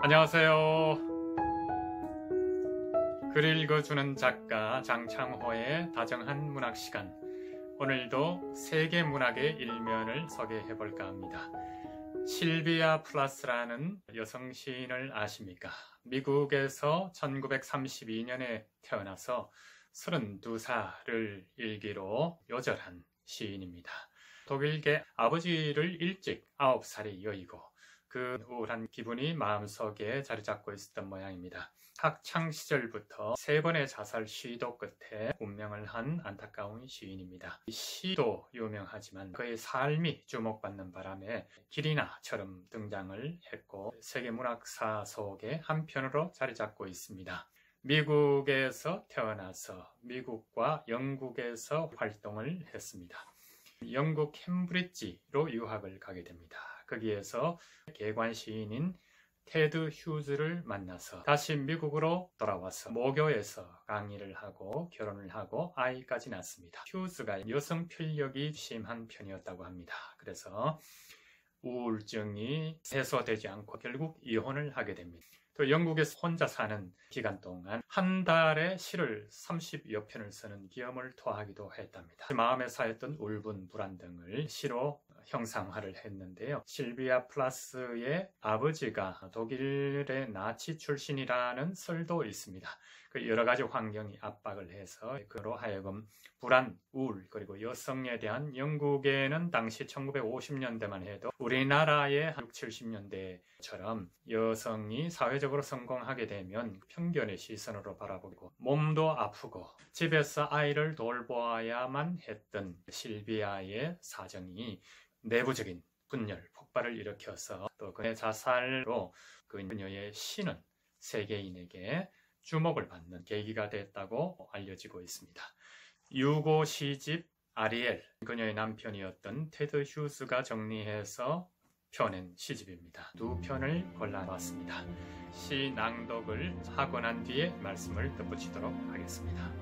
안녕하세요. 글 읽어주는 작가 장창호의 다정한 문학 시간. 오늘도 세계 문학의 일면을 소개해 볼까 합니다. 실비아 플라스라는 여성 시인을 아십니까? 미국에서 1932년에 태어나서 32살을 일기로 요절한 시인입니다. 독일계 아버지를 일찍 9살에 여의고 그 우울한 기분이 마음속에 자리 잡고 있었던 모양입니다. 학창 시절부터 3번의 자살 시도 끝에 운명을 한 안타까운 시인입니다. 시도 유명하지만 그의 삶이 주목받는 바람에 길이나처럼 등장을 했고 세계 문학사 속에 한편으로 자리 잡고 있습니다. 미국에서 태어나서 미국과 영국에서 활동을 했습니다. 영국 캠브리지로 유학을 가게 됩니다. 거기에서 개관 시인인 테드 휴즈를 만나서 다시 미국으로 돌아와서 모교에서 강의를 하고 결혼을 하고 아이까지 낳습니다. 휴즈가 여성 편력이 심한 편이었다고 합니다. 그래서 우울증이 해소되지 않고 결국 이혼을 하게 됩니다. 또 영국에서 혼자 사는 기간 동안 한 달에 시를 30여 편을 쓰는 기염을 토하기도 했답니다. 마음에 쌓였던 울분, 불안 등을 시로 형상화를 했는데요. 실비아 플라스의 아버지가 독일의 나치 출신이라는 설도 있습니다. 여러 가지 환경이 압박을 해서 그로 하여금 불안, 우울, 그리고 여성에 대한 영국에는 당시 1950년대만 해도 우리나라의 60, 70년대처럼 여성이 사회적으로 성공하게 되면 편견의 시선으로 바라보고 몸도 아프고 집에서 아이를 돌보아야만 했던 실비아의 사정이 내부적인 분열, 폭발을 일으켜서 또 그의 자살로 그녀의 시는 세계인에게 주목을 받는 계기가 됐다고 알려지고 있습니다. 유고 시집 아리엘, 그녀의 남편이었던 테드 휴스가 정리해서 펴낸 시집입니다. 2편을 골라봤습니다. 시 낭독을 하고 난 뒤에 말씀을 덧붙이도록 하겠습니다.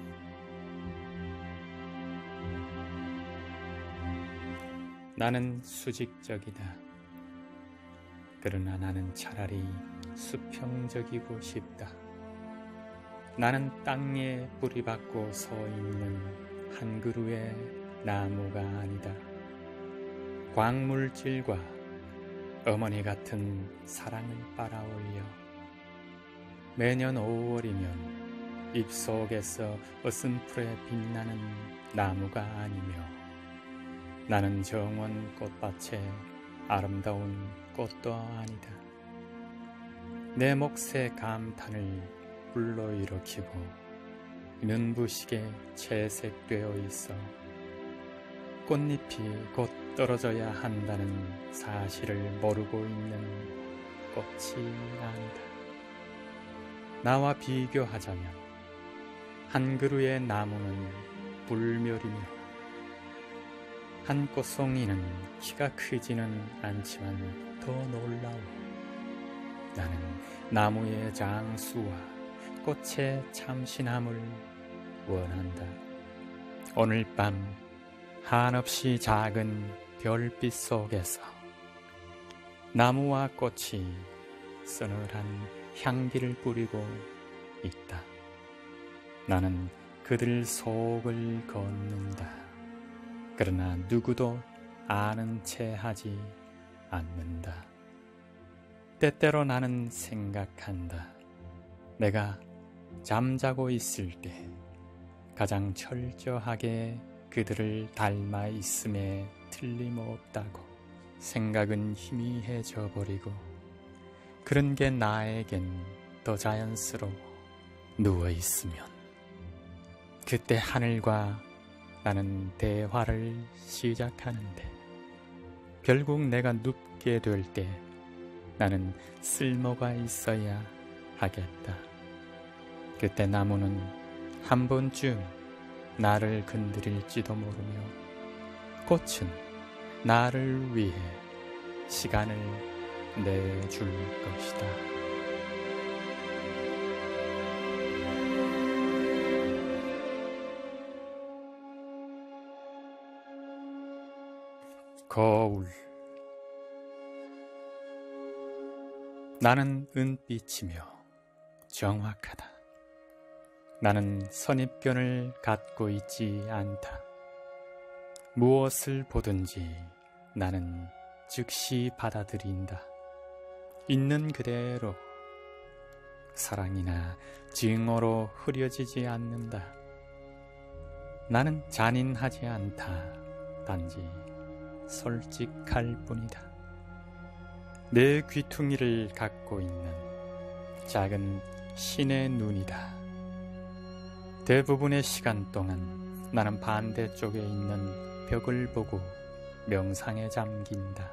나는 수직적이다. 그러나 나는 차라리 수평적이고 싶다. 나는 땅에 뿌리박고 서 있는 한 그루의 나무가 아니다. 광물질과 어머니 같은 사랑을 빨아올려 매년 5월이면 입속에서 어슴풀에 빛나는 나무가 아니며 나는 정원 꽃밭의 아름다운 꽃도 아니다. 내 몫의 감탄을 불러일으키고 눈부시게 채색되어 있어 꽃잎이 곧 떨어져야 한다는 사실을 모르고 있는 꽃이 아니다. 나와 비교하자면 한 그루의 나무는 불멸이며 한 꽃송이는 키가 크지는 않지만 더 놀라워. 나는 나무의 장수와 꽃의 참신함을 원한다. 오늘 밤 한없이 작은 별빛 속에서 나무와 꽃이 서늘한 향기를 뿌리고 있다. 나는 그들 속을 걷는다. 그러나 누구도 아는 체 하지 않는다. 때때로 나는 생각한다. 내가 잠자고 있을 때 가장 철저하게 그들을 닮아 있음에 틀림없다고. 생각은 희미해져 버리고 그런 게 나에겐 더 자연스러워. 누워 있으면 그때 하늘과 나는 대화를 시작하는데 결국 내가 눕게 될 때 나는 쓸모가 있어야 하겠다. 그때 나무는 한 번쯤 나를 건드릴지도 모르며 꽃은 나를 위해 시간을 내줄 것이다. 거울 나는 은빛이며 정확하다. 나는 선입견을 갖고 있지 않다. 무엇을 보든지 나는 즉시 받아들인다. 있는 그대로 사랑이나 증오로 흐려지지 않는다. 나는 잔인하지 않다. 단지 솔직할 뿐이다. 내 귀퉁이를 갖고 있는 작은 신의 눈이다. 대부분의 시간 동안 나는 반대쪽에 있는 벽을 보고 명상에 잠긴다.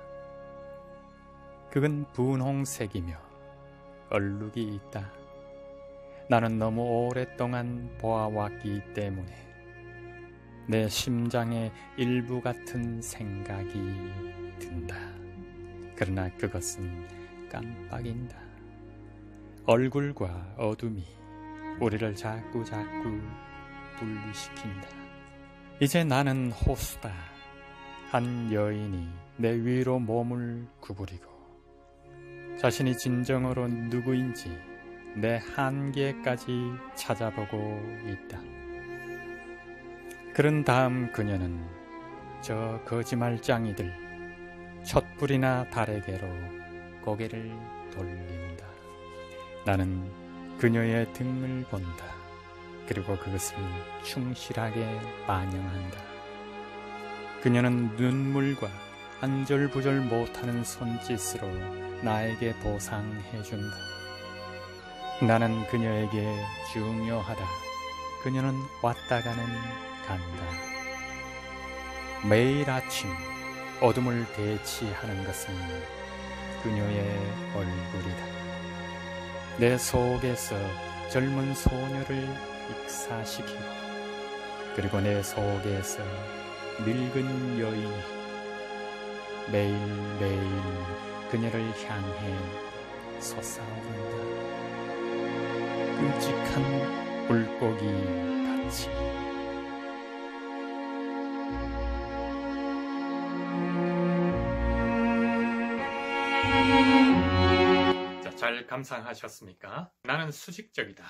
그건 분홍색이며 얼룩이 있다. 나는 너무 오랫동안 보아왔기 때문에 내 심장의 일부 같은 생각이 든다. 그러나 그것은 깜빡인다. 얼굴과 어둠이 우리를 자꾸 분리시킨다. 이제 나는 호수다. 한 여인이 내 위로 몸을 구부리고 자신이 진정으로 누구인지 내 한계까지 찾아보고 있다. 그런 다음 그녀는 저 거짓말쟁이들 촛불이나 달에게로 고개를 돌린다. 나는 그녀의 등을 본다. 그리고 그것을 충실하게 반영한다. 그녀는 눈물과 안절부절 못하는 손짓으로 나에게 보상해준다. 나는 그녀에게 중요하다. 그녀는 왔다 가는 간다. 매일 아침 어둠을 대치하는 것은 그녀의 얼굴이다. 내 속에서 젊은 소녀를 익사시키고 그리고 내 속에서 늙은 여인이 매일매일 그녀를 향해 솟아오른다. 끔찍한 물고기 같이. 잘 감상하셨습니까? 나는 수직적이다.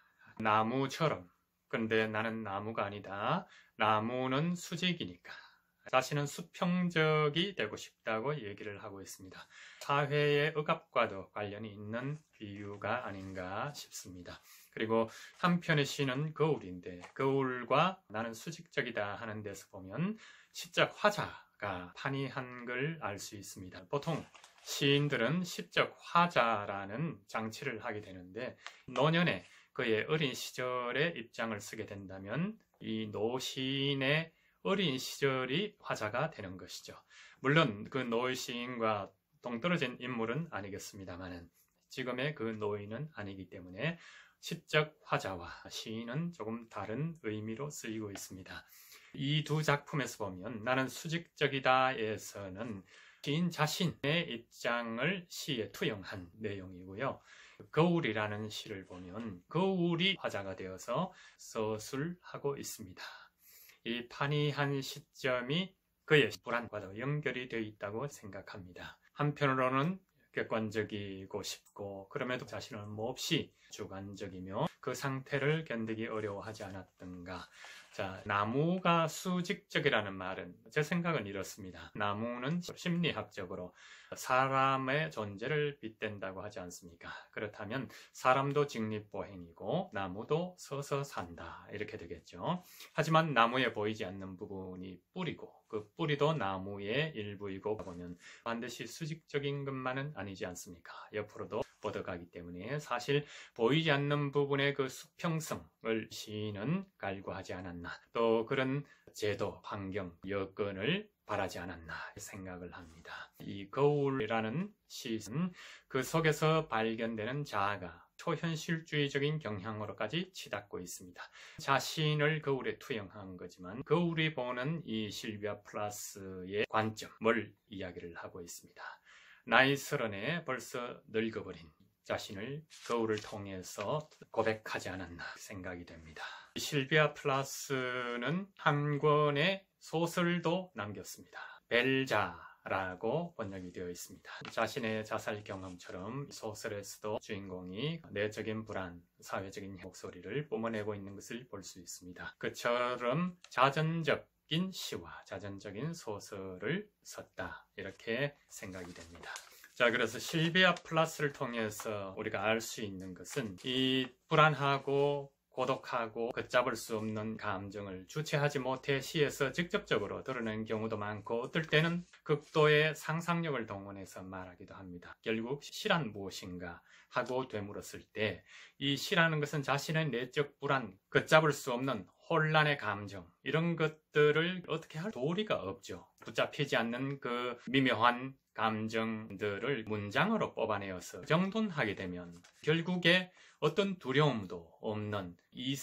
나무처럼. 근데 나는 나무가 아니다. 나무는 수직이니까. 자신은 수평적이 되고 싶다고 얘기를 하고 있습니다. 사회의 억압과도 관련이 있는 비유가 아닌가 싶습니다. 그리고 한편의 시는 거울인데 거울과 나는 수직적이다 하는 데서 보면 시적 화자가 판이한 걸 알 수 있습니다. 보통 시인들은 시적 화자라는 장치를 하게 되는데 노년에 그의 어린 시절의 입장을 쓰게 된다면 이 노시인의 어린 시절이 화자가 되는 것이죠. 물론 그 노시인과 동떨어진 인물은 아니겠습니다만 지금의 그 노인은 아니기 때문에 시적 화자와 시인은 조금 다른 의미로 쓰이고 있습니다. 이 두 작품에서 보면 나는 수직적이다에서는 시인 자신의 입장을 시에 투영한 내용이고요. 거울이라는 시를 보면 거울이 화자가 되어서 서술하고 있습니다. 이 판이한 시점이 그의 불안과도 연결이 되어 있다고 생각합니다. 한편으로는 객관적이고 싶고 그럼에도 자신은 몹시 주관적이며 그 상태를 견디기 어려워하지 않았던가. 자, 나무가 수직적이라는 말은 제 생각은 이렇습니다. 나무는 심리학적으로 사람의 존재를 빗댄다고 하지 않습니까? 그렇다면 사람도 직립보행이고 나무도 서서 산다 이렇게 되겠죠. 하지만 나무에 보이지 않는 부분이 뿌리고 그 뿌리도 나무의 일부이고 보면 반드시 수직적인 것만은 아니지 않습니까? 옆으로도 뻗어가기 때문에 사실 보이지 않는 부분의 그 수평성을 시인은 갈구하지 않았나, 또 그런 제도, 환경, 여건을 바라지 않았나 생각을 합니다. 이 거울이라는 시는 그 속에서 발견되는 자아가 초현실주의적인 경향으로까지 치닫고 있습니다. 자신을 거울에 투영한 거지만 거울이 보는 이 실비아 플라스의 관점을 이야기를 하고 있습니다. 나이 30에 벌써 늙어버린 자신을 거울을 통해서 고백하지 않았나 생각이 됩니다. 실비아 플라스는 한 권의 소설도 남겼습니다. 벨자 라고 번역이 되어 있습니다. 자신의 자살 경험처럼 소설에서도 주인공이 내적인 불안, 사회적인 목소리를 뿜어내고 있는 것을 볼 수 있습니다. 그처럼 자전적인 시와 자전적인 소설을 썼다, 이렇게 생각이 됩니다. 자, 그래서 실비아 플라스를 통해서 우리가 알 수 있는 것은 이 불안하고 고독하고 걷잡을 수 없는 감정을 주체하지 못해 시에서 직접적으로 드러낸 경우도 많고, 어떨 때는 극도의 상상력을 동원해서 말하기도 합니다. 결국 시란 무엇인가 하고 되물었을 때 이 시라는 것은 자신의 내적 불안, 걷잡을 수 없는 혼란의 감정, 이런 것들을 어떻게 할 도리가 없죠. 붙잡히지 않는 그 미묘한 감정들을 문장으로 뽑아내어서 정돈하게 되면 결국에 어떤 두려움도 없는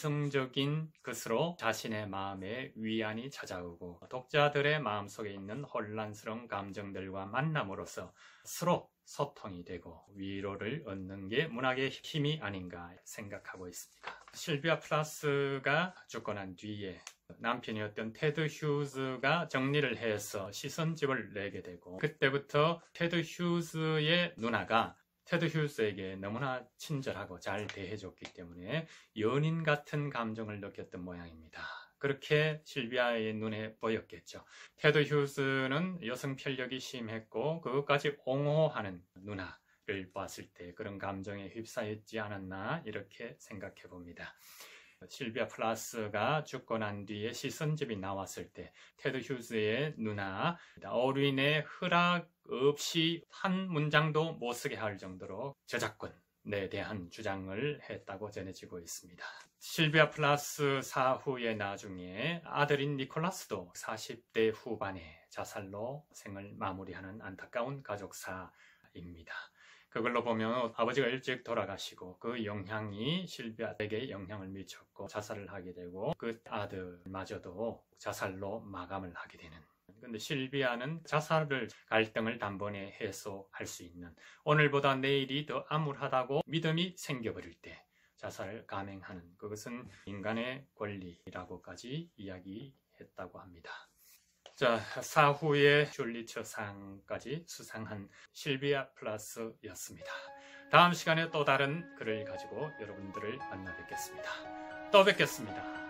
이성적인 것으로 자신의 마음에 위안이 찾아오고, 독자들의 마음속에 있는 혼란스러운 감정들과 만남으로써 서로 소통이 되고 위로를 얻는 게 문학의 힘이 아닌가 생각하고 있습니다. 실비아 플라스가 죽고 난 뒤에 남편이었던 테드 휴즈가 정리를 해서 시선집을 내게 되고, 그때부터 테드 휴즈의 누나가 테드 휴즈에게 너무나 친절하고 잘 대해줬기 때문에 연인 같은 감정을 느꼈던 모양입니다. 그렇게 실비아의 눈에 보였겠죠. 테드 휴즈는 여성 편력이 심했고 그것까지 옹호하는 누나를 봤을 때 그런 감정에 휩싸였지 않았나, 이렇게 생각해 봅니다. 실비아 플라스가 죽고 난 뒤에 시선집이 나왔을 때 테드 휴즈의 누나, 어린의 허락 없이 한 문장도 못 쓰게 할 정도로 저작권에 대한 주장을 했다고 전해지고 있습니다. 실비아 플라스 사후에 나중에 아들인 니콜라스도 40대 후반에 자살로 생을 마무리하는 안타까운 가족사입니다. 그걸로 보면 아버지가 일찍 돌아가시고 그 영향이 실비아에게 영향을 미쳤고 자살을 하게 되고, 그 아들마저도 자살로 마감을 하게 되는. 근데 실비아는 자살을, 갈등을 단번에 해소할 수 있는, 오늘보다 내일이 더 암울하다고 믿음이 생겨버릴 때 자살을 감행하는, 그것은 인간의 권리라고까지 이야기했다고 합니다. 자, 사후에 퓰리처상까지 수상한 실비아 플라스였습니다. 다음 시간에 또 다른 글을 가지고 여러분들을 만나 뵙겠습니다. 또 뵙겠습니다.